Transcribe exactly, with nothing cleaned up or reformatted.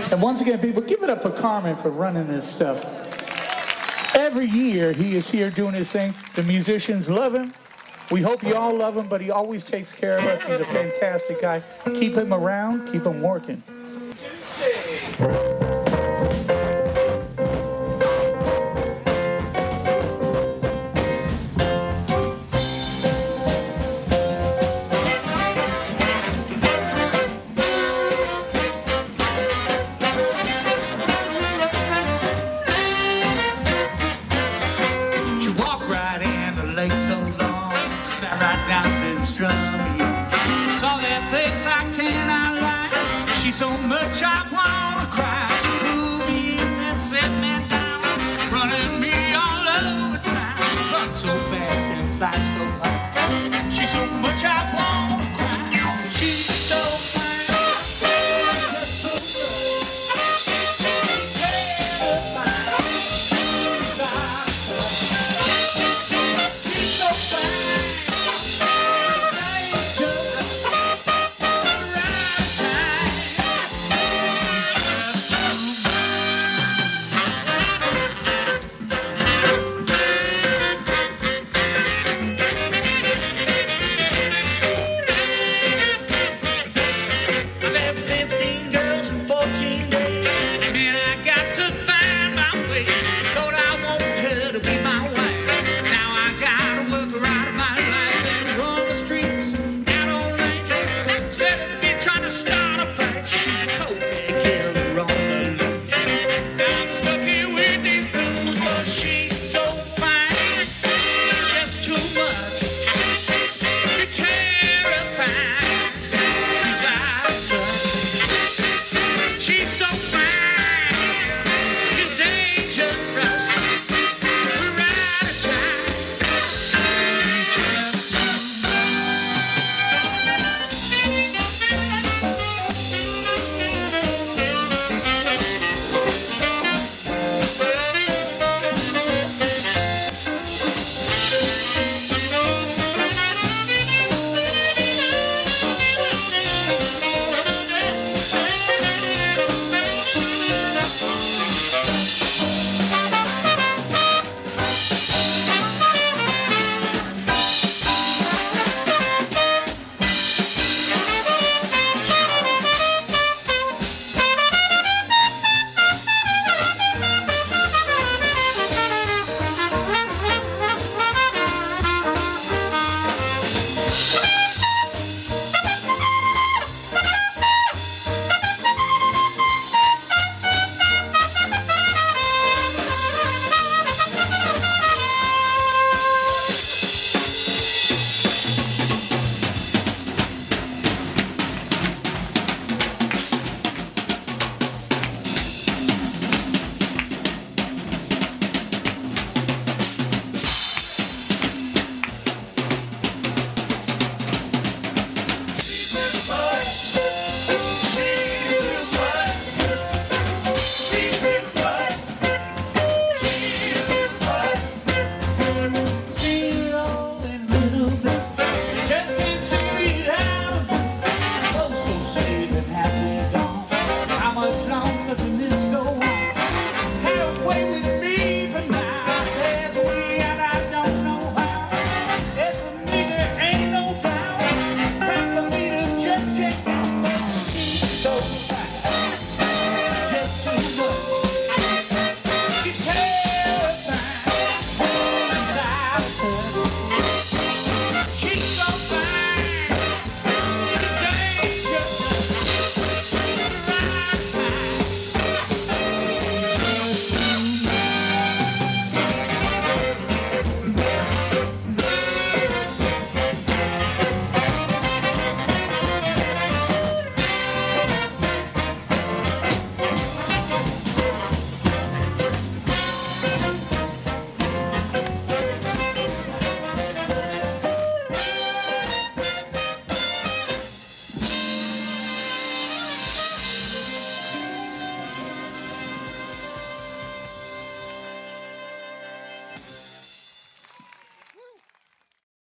And once again, people, give it up for Carmen for running this stuff. Every year, he is here doing his thing. The musicians love him. We hope you all love him, but he always takes care of us. He's a fantastic guy. Keep him around. Keep him working. So long, sat right down and strung me. Saw that face I cannot lie. She's so much I wanna cry. She pulled me in and set me down, running me all over town. She runs so fast and flies so high. She's so much I want.